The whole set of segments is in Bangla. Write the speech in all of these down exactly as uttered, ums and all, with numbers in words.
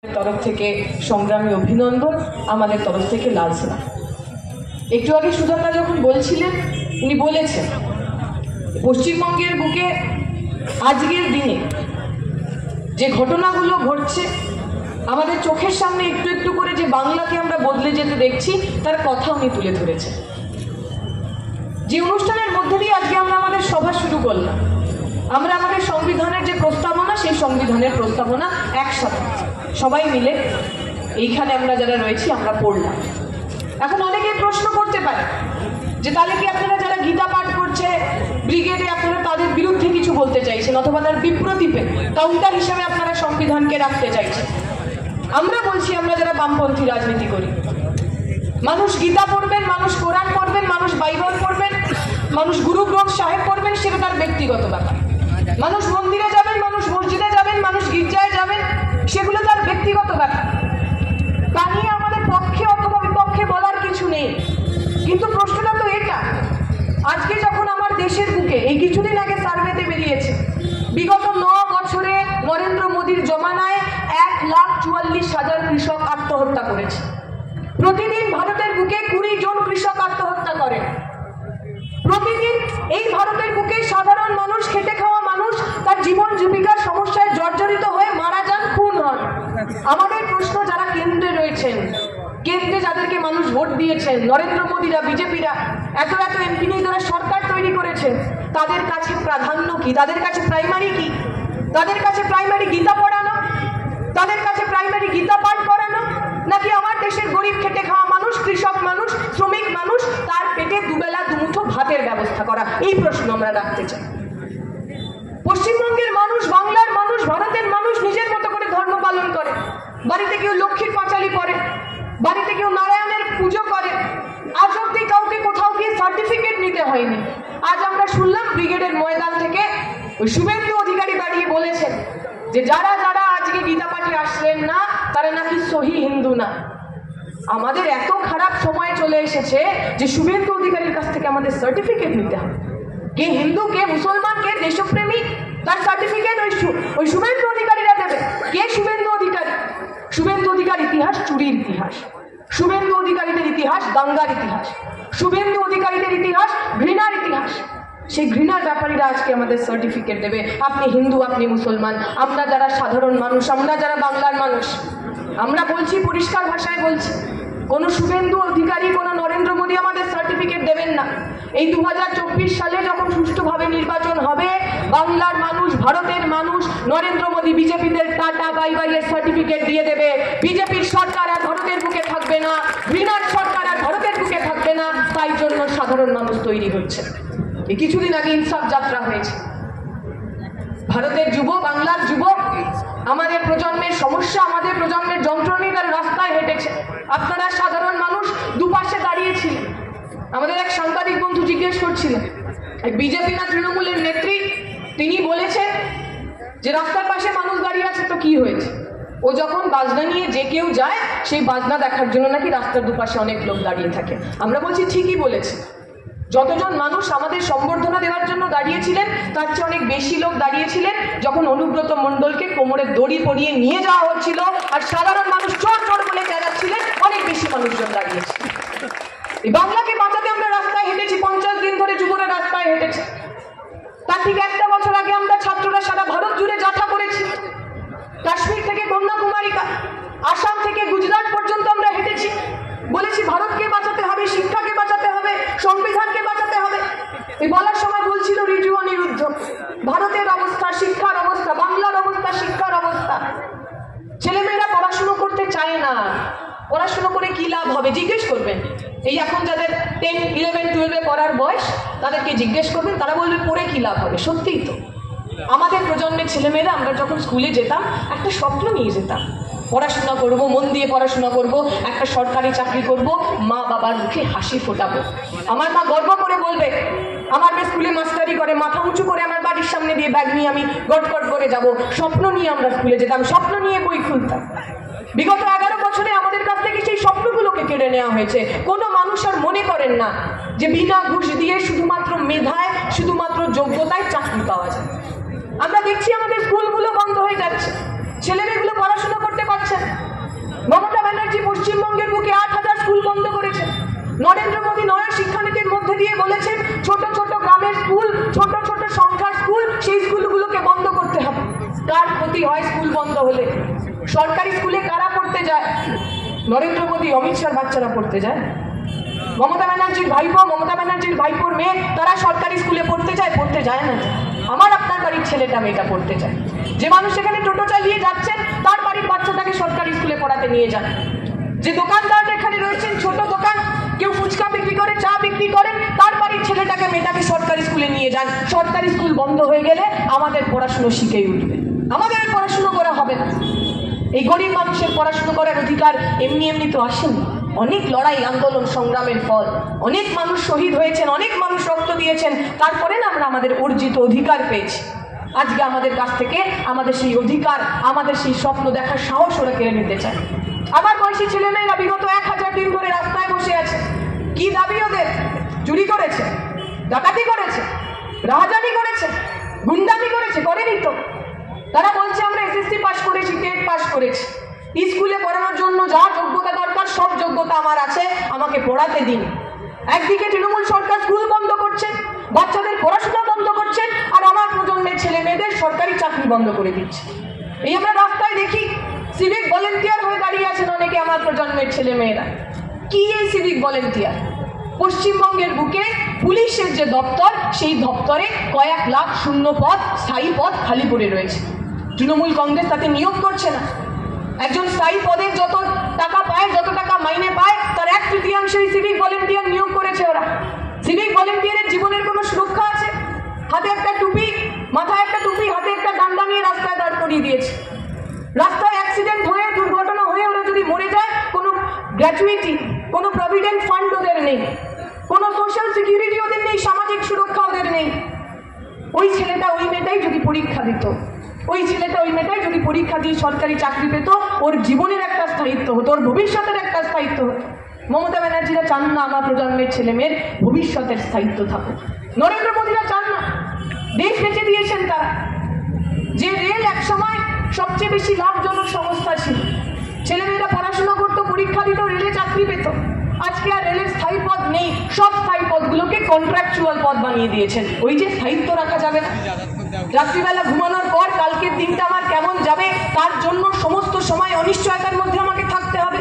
तरफ থেকে সংগ্রামী অভিনন্দন, আমাদের তরফ থেকে লাল সালাম। একটু আগে সুধান্না যখন বলছিলেন, উনি বলেছেন পশ্চিমবঙ্গের বুকে আজকের দিনে যে ঘটনাগুলো ঘটছে, আমাদের চোখের সামনে একটু একটু করে যে বাংলাকে আমরা বদলে যেতে দেখছি, তার কথা উনি তুলে ধরেছেন। যে অনুষ্ঠানের মধ্যে দিয়ে আজকে আমরা আমাদের সভা শুরু করলাম, আমরা আমাদের সংবিধানের যে প্রস্তাবনা, সেই সংবিধানের প্রস্তাবনা একসাথে সবাই মিলে এইখানে আমরা যারা রয়েছি আমরা পড়লাম। এখন অনেকে প্রশ্ন করতে পারে যে তাহলে কি আপনারা যারা গীতা পাঠ করছে ব্রিগেডে, আপনারা তাদের বিরুদ্ধে কিছু বলতে চাইছেন, অথবা তার বিপ্রতীপে কাউন্টার হিসেবে আপনারা সংবিধানকে রাখতে চাইছেন? আমরা বলছি, আমরা যারা বামপন্থী রাজনীতি করি, মানুষ গীতা পড়বেন, মানুষ কোরআন পড়বেন, মানুষ বাইবেল পড়বেন, মানুষ গুরু গ্রন্থ সাহেব পড়বেন, সেটা তার ব্যক্তিগত ব্যাপার। মানুষ মন্দিরে যাবেন, মানুষ মসজিদে যাবেন, মানুষ গির্জায় যাবেন, সেগুলো তার ব্যক্তিগত ব্যাপার। তা নিয়ে আমাদের পক্ষে অথবা বিপক্ষে বলার কিছু নেই। কিন্তু প্রশ্নটা তো এটা, আজকে যখন আমার দেশের বুকে এই কিছুদিন আগে সার্ভেতে বেরিয়েছে, বিগত ন বছরে নরেন্দ্র মোদীর জমানায় এক লাখ চুয়াল্লিশ হাজার কৃষক আত্মহত্যা করেছে। প্রতিদিন ভারতের বুকে কুড়ি জন কৃষক আত্মহত্যা করে। প্রতিদিন এই ভারতের বুকে সাধারণ মানুষ, খেটে খাওয়া মানুষ তার জীবন জীবিকার সমস্যায় জর্জরিত হয়ে মারা যান, খুন হন। আমাদের প্রশ্ন, যারা কেন্দ্রে রয়েছেন, কেন্দ্রে যাদেরকে মানুষ ভোট দিয়েছেন, নরেন্দ্র মোদীরা, বিজেপিরা, এত এত এমপি নিয়ে যারা সরকার তৈরি করেছেন, তাদের কাছে প্রাধান্য কি? তাদের কাছে প্রাইমারি কি? তাদের কাছে প্রাইমারি গীতা পড়ানো, তাদের কাছে প্রাইমারি গীতা পাঠ করানো, নাকি আমার দেশের গরিব খেটে খাওয়া মানুষ, কৃষক মানুষ, শ্রমিক মানুষ, তার পেটে দুবেলা দুমুঠো ভাতের ব্যবস্থা করা? এই প্রশ্ন আমরা রাখতে চাই। পশ্চিমবঙ্গের মানুষ, বাংলার মানুষ, ভারতের মানুষ নিজের মতো করে ধর্ম পালন করে। বাড়িতে কেউ লক্ষ্মীর পাঁচালি পড়ে, বাড়িতে কেউ নারায়ণের পুজো করে। আজ অব্দি কাউকে কোথাও গিয়ে সার্টিফিকেট নিতে হয়নি। আজ আমরা শুনলাম ব্রিগেডের ময়দান থেকে ওই শুভেন্দু অধিকারী দাঁড়িয়ে বলেছেন যে যারা যারা আজকে গীতা পাঠে আসলেন না, তারা নাকি সহি হিন্দু না। আমাদের এত খারাপ সময় চলে এসেছে যে শুভেন্দু অধিকারীর কাছ থেকে আমাদের সার্টিফিকেট নিতে হবে। কে হিন্দু, কে মুসলমান, কে দেশপ্রেমী, তার সার্টিফিকেট ওই ওই শুভেন্দু অধিকারীরা দেবে। কে শুভেন্দু অধিকারী? শুভেন্দু অধিকার ইতিহাস চুরির ইতিহাস, শুভেন্দু অধিকারীদের ইতিহাস দাঙ্গার ইতিহাস, শুভেন্দু অধিকারীদের ইতিহাস ঘৃণার ইতিহাস। সেই ঘৃণার ব্যাপারীরা আজকে আমাদের সার্টিফিকেট দেবে। আপনি হিন্দু, আপনি মুসলমান, আমরা যারা সাধারণ মানুষ, আমরা যারা বাংলার মানুষ, আমরা বলছি, পরিষ্কার ভাষায় বলছি, কোনো শুভেন্দু অধিকারী, কোনো নরেন্দ্র মোদী আমাদের সার্টিফিকেট দেবেন না। এই দু হাজার চব্বিশ সালে যখন সুষ্ঠুভাবে নির্বাচন হবে, বাংলার মানুষ, ভারতের মানুষ নরেন্দ্র মোদী বিজেপিদের টাটা বাই বাই এর সার্টিফিকেট দিয়ে দেবে। বিজেপির সরকার আর ভারতের বুকে থাকবে না, ঘৃণার সরকার আর ভারতের বুকে থাকবে না। তাই জন্য সাধারণ মানুষ তৈরি হচ্ছে। এই কিছুদিন আগে ইনসাফ যাত্রা হয়েছে। ভারতের যুব, বাংলার যুব, আমাদের প্রজন্মের সমস্যা, আমাদের প্রজন্মের যন্ত্রণী, তার রাস্তায় হেঁটেছে। আপনারা সাধারণ মানুষ দুপাশে দাঁড়িয়েছিলেন। আমাদের এক সাংবাদিক বন্ধু জিজ্ঞেস করছিলেন, বিজেপি না তৃণমূলের নেত্রী, তিনি বলেছেন যে রাস্তার পাশে মানুষ দাঁড়িয়ে আছে, তো কি হয়েছে? ও যখন বাজনা নিয়ে যে কেউ যায়, সেই বাজনা দেখার জন্য নাকি রাস্তার দুপাশে অনেক লোক দাঁড়িয়ে থাকে। আমরা বলছি, ঠিকই বলেছে। যতজন মানুষ আমাদের সম্বর্ধনা দেওয়ার জন্য দাঁড়িয়েছিলেন, তার চেয়ে অনেক বেশি লোক দাঁড়িয়েছিলেন যখন অনুব্রত মণ্ডলকে কোমরে দড়ি পরিয়ে নিয়ে যাওয়া হচ্ছিল, আর সাধারণ মানুষ চোর চোর বলে চেঁচাচ্ছিলেন। অনেক বেশি মানুষজন দাঁড়িয়েছে। এই বাংলাকে বাঁচাতে আমরা রাস্তায় হেঁটেছি, পঞ্চাশ দিন ধরে যুবরা রাস্তায় হেঁটেছে। তার ঠিক একটা বছর আগে আমরা ছাত্ররা সারা ভারত জুড়ে যাত্রা করেছি। কাশ্মীর থেকে কন্যাকুমারী, আসাম থেকে গুজরাট পর্যন্ত আমরা হেঁটেছি। বলেছি ভারতকে বাঁচাতে হবে, শিক্ষাকে বাঁচাতে হবে, সংবিধানকে বাঁচাতে হবে। এই বলার সময় বলছিল রিজু অনিরুদ্ধ, ভারতের অবস্থা, শিক্ষার অবস্থা, বাংলার অবস্থা, শিক্ষার অবস্থা। ছেলেমেয়েরা পড়াশুনো করতে চায় না। পড়াশুনো করে কি লাভ হবে? জিজ্ঞেস করবেন এই এখন যাদের টেন ইলেভেন টুয়েলভে পড়ার বয়স, তাদেরকে জিজ্ঞেস করবেন, তারা বলবে পড়ে কি লাভ হবে। সত্যিই তো, আমাদের প্রজন্মের ছেলেমেয়েরা, আমরা যখন স্কুলে যেতাম, একটা স্বপ্ন নিয়ে যেতাম, পড়াশোনা করব, মন দিয়ে পড়াশোনা করব, একটা সরকারি চাকরি করব, মা বাবার মুখে হাসি ফোটাবো। আমার মা গর্ব করে বলবে, আমার মেয়ে স্কুলে মাস্টারি করে, মাথা উঁচু করে আমার বাড়ির সামনে দিয়ে ব্যাগ নিয়ে আমি গটগট করে যাব। স্বপ্ন নিয়ে আমরা স্কুলে যেতাম, স্বপ্ন নিয়ে বই খুলতাম। বিগত এগারো বছরে আমাদের কাছ থেকে সেই স্বপ্নগুলোকে কেড়ে নেওয়া হয়েছে। কোনো মানুষ আর মনে করেন না যে বিনা ঘুষ দিয়ে শুধুমাত্র মেধায়, শুধুমাত্র যোগ্যতায় চাকরি পাওয়া যায়। আমরা দেখছি আমাদের স্কুলগুলো বন্ধ হয়ে যাচ্ছে, ছেলেমেয়েগুলো পড়াশোনা করতে পারছে না। নরেন্দ্র মোদী নয়া শিক্ষানীতির মধ্যে দিয়ে বলেছেন ছোট ছোট গ্রামের স্কুল, ছোট ছোট সংখ্যার স্কুল, সেই স্কুলগুলোকে বন্ধ করতে হবে। কার ক্ষতি হয় স্কুল বন্ধ হলে? সরকারি স্কুলে কারা পড়তে যায়? নরেন্দ্র মোদী অমিত শাহর বাচ্চারা পড়তে যায়। মমতা ব্যানার্জির ভাইপো, মমতা ব্যানার্জির ভাইপোর মেয়ে, তারা সরকারি স্কুলে পড়তে যায়? পড়তে যায় না। আমার আপনার বাড়ির ছেলেটা মেয়েটা পড়তে যায়। যে মানুষ এখানে টোটো চালিয়ে যাচ্ছেন তার বাড়ির বাচ্চাটাকে সরকারি স্কুলে পড়াতে নিয়ে যান। যে দোকানদার এখানে রয়েছেন, ছোট দোকান, কেউ ফুচকা বিক্রি করে, চা বিক্রি করেন, তার বাড়ির ছেলেটাকে মেয়েটাকে সরকারি স্কুলে নিয়ে যান। সরকারি স্কুল বন্ধ হয়ে গেলে আমাদের পড়াশুনো শিখেই উঠবে, আমাদের পড়াশুনো করা হবে না। এই গরিব মানুষের পড়াশুনো করার অধিকার এমনি এমনি তো আসেনি। অনেক লড়াই, আন্দোলন, সংগ্রামের ফল, অনেক মানুষ শহীদ হয়েছেন, অনেক মানুষ রক্ত দিয়েছেন, তারপরে না আমরা আমাদের অর্জিত অধিকার পেয়েছি। আজকে আমাদের কাছ থেকে আমাদের সেই অধিকার, আমাদের সেই স্বপ্ন দেখার সাহস ওরা কেড়ে নিতে চায়। আমার বয়সী ছেলেমেয়েরা বিগত এক হাজার দিন ধরে রাস্তায় বসে আছে। কি দাবি ওদের? চুরি করেছে, ডাকাতি করেছে, রাহাজানি করেছে, গুন্ডামি করেছে? করেনি তো। তারা বলছে আমরা এসএসসি পাস করেছি, টেট পাস করেছি, স্কুলে পড়ানোর জন্য যা যোগ্যতা দরকার সব যোগ্যতা আমার আছে, আমাকে পড়াতে দিন। একদিকে তৃণমূল সরকার স্কুল বন্ধ করছেন, বাচ্চাদের পড়াশোনা বন্ধ করছেন, আর আমার প্রজন্মের ছেলে মেয়েদের সরকারি চাকরি বন্ধ করে দিচ্ছে। এই আমরা রাস্তায় দেখি সিভিক ভলেন্টিয়ার হয়ে দাঁড়িয়ে আছেন অনেকে আমার প্রজন্মের ছেলে মেয়েরা। কি এই সিভিক ভলেন্টিয়ার? পশ্চিমবঙ্গের বুকে পুলিশের যে দপ্তর, সেই দপ্তরে কয়েক লাখ শূন্য পদ, স্থায়ী পদ খালি পড়ে রয়েছে। তৃণমূল কংগ্রেস তাতে নিয়োগ করছে না। একজন স্থায়ী পদের যত টাকা পায়, যত টাকা মাইনে পায়, তার এক তৃতীয়াংশেই সিভিক ভলেন্টিয়ার নিয়োগ করেছে ওরা। সিভিক ভলেন্টিয়ারের জীবনের কোনো সুরক্ষা আছে? হাতে একটা টুপি, মাথায় একটা টুপি, হাতে একটা ডান্ডা নিয়ে রাস্তায় দাঁড় করিয়ে দিয়েছে। রাস্তায় অ্যাক্সিডেন্ট হয়ে, দুর্ঘটনা হয়ে ওরা যদি মরে যায়, কোনো গ্র্যাচুইটি, কোনো প্রভিডেন্ট ফান্ড ওদের নেই, কোনো সোশ্যাল সিকিউরিটি ওদের নেই, সামাজিক সুরক্ষা ওদের নেই। ওই ছেলেটা, ওই মেয়েটাই যদি পরীক্ষা দিত, ওই ছেলেটা ওই মেয়েটাই যদি পরীক্ষা দিয়ে সরকারি চাকরি পেত, ওর জীবনের একটা স্থায়িত্ব হতো, ওর ভবিষ্যতের একটা স্থায়িত্ব হতো। মমতা ব্যানার্জিরা চান না আমার প্রজন্মের ছেলে মেয়ের ভবিষ্যতের স্থায়িত্ব থাকুক। নরেন্দ্র মোদীরা চান না। দেশ বেঁচে দিয়েছেন তারা। যে রেল একসময় সবচেয়ে বেশি লাভজনক সংস্থা ছিল, ছেলেমেয়েরা পড়াশোনা করতো, পরীক্ষা দিত, রেলে চাকরি পেত, আজকে আর রেলের স্থায়ী পদ নেই। সব স্থায়ী পদগুলোকে কন্ট্রাকচুয়াল পদ বানিয়ে দিয়েছেন। ওই যে স্থায়িত্ব রাখা যাবে না। রাত্রিবেলা ঘুমানোর পর কালকের দিনটা আমার কেমন যাবে, তার জন্য সমস্ত সময় অনিশ্চয়তার মধ্যে আমাকে থাকতে হবে।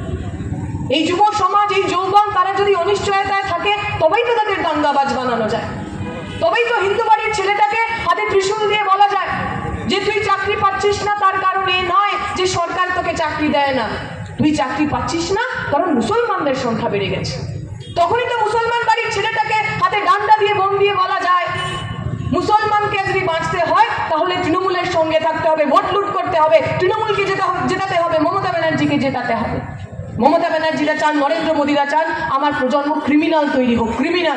এই যুব সমাজ, এই যৌবন, তারা যদি অনিশ্চয়তায় থাকে তবেই তো তাদের দাঙ্গাবাজ বানানো যায়। তবেই তো হিন্দু বাড়ির ছেলেটাকে হাতে ত্রিশূল দিয়ে বলা যায় যে তুই চাকরি পাচ্ছিস না তার কারণ এ নয় যে সরকার তোকে চাকরি দেয় না, তুই চাকরি পাচ্ছিস না কারণ মুসলমানদের সংখ্যা বেড়ে গেছে। তখনই তো মুসলমান বাড়ির ছেলেটাকে হাতে ডান্ডা দিয়ে বোম দিয়ে বলা যায় মুসলমানকে যদি বাঁচতে হয় তাহলে তৃণমূলের সঙ্গে থাকতে হবে, ভোট লুট করতে হবে, তৃণমূলকে জেতাতে হবে, মমতা ব্যানার্জিকে জেতাতে হবে। মমতা ব্যানার্জিরা চান, নরেন্দ্র মোদীরা চান আমার প্রজন্ম ক্রিমিনাল তৈরি হোক, ক্রিমিনাল।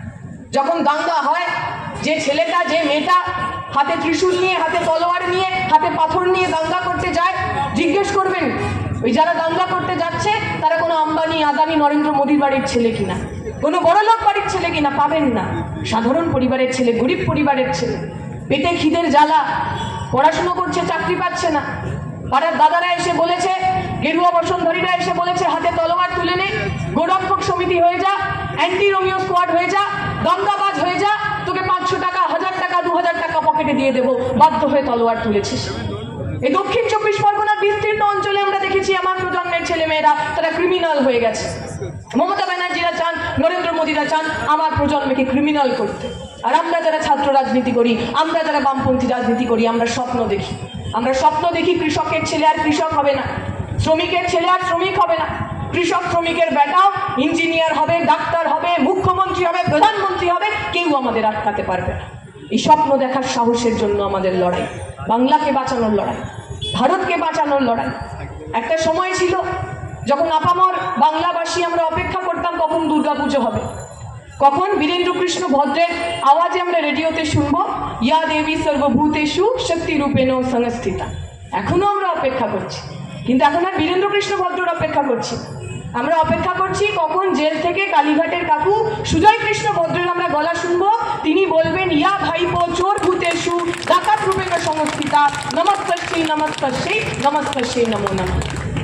যখন দাঙ্গা হয়, যে ছেলেটা, যে মেয়েটা হাতে ত্রিশূল নিয়ে, হাতে তলোয়ার নিয়ে, হাতে পাথর নিয়ে দাঙ্গা করতে যায়, জিজ্ঞেস করবেন ওই যারা দাঙ্গা করতে যাচ্ছে তারা কোনো আম্বানি, আদানি, নরেন্দ্র মোদীর বাড়ির ছেলে কিনা, কোনো বড়লোক বাড়ির ছেলে কিনা? পাবেন না। সাধারণ পরিবারের ছেলে, গরিব পরিবারের ছেলে, পেটে খিদের জ্বালা, পড়াশুনো করছে, চাকরি পাচ্ছে না। পাড়ার দাদারা এসে বলেছে, গেরুয়া বসনধারীরা এসে বলেছে হাতে তলোয়ার তুলে নে, গোরক্ষক সমিতি হয়ে যা, অ্যান্টি রোমিও স্কোয়াড হয়ে যা, দাঙ্গাবাজ হয়ে যা, তোকে পাঁচশো টাকা, হাজার টাকা, দু হাজার টাকা পকেটে দিয়ে দেবো। বাধ্য হয়ে তলোয়ার তুলেছিস। এই দক্ষিণ চব্বিশ পরগনার বিস্তীর্ণ অঞ্চলে আমরা দেখেছি আমার প্রজন্মের ছেলেমেয়েরা তারা ক্রিমিনাল হয়ে গেছে। মমতা ব্যানার্জিরা চান, নরেন্দ্র মোদীরা চান আমার প্রজন্মকে ক্রিমিনাল করতে। আর আমরা যারা ছাত্র রাজনীতি করি, আমরা যারা বামপন্থী রাজনীতি করি, আমরা স্বপ্ন দেখি। আমরা স্বপ্ন দেখি কৃষকের ছেলে আর কৃষক হবে না, শ্রমিকের ছেলে আর শ্রমিক হবে না, কৃষক শ্রমিকের বেটাও ইঞ্জিনিয়ার হবে, ডাক্তার হবে, মুখ্যমন্ত্রী হবে, প্রধানমন্ত্রী হবে, কেউ আমাদের আটকাতে পারবে না। এই স্বপ্ন দেখার সাহসের জন্য আমাদের লড়াই, বাংলাকে বাঁচানোর লড়াই, ভারতকে বাঁচানোর লড়াই। একটা সময় ছিল যখন আপামর বাংলাবাসী আমরা অপেক্ষা করতাম কখন দুর্গাপুজো হবে, কখন বীরেন্দ্র কৃষ্ণ ভদ্রের আওয়াজে আমরা রেডিওতে শুনবো ইয়া দেবী সর্বভূতেষু শক্তি রূপেণ সংস্থিতা। এখনো আমরা অপেক্ষা করছি, কিন্তু এখন আর বীরেন্দ্র কৃষ্ণ ভদ্রের অপেক্ষা করছি, আমরা অপেক্ষা করছি কখন জেল থেকে কালীঘাটের কাকু সুজয় কৃষ্ণ ভদ্রের আমরা গলা শুনবো, তিনি বলবেন ইয়া ভাইপো চোর ভূতেষু ডাকাত রূপেণ সংস্থিতা, নমস্কার সেই নমস্কার সেই নমস্কার সেই নমো নমঃ।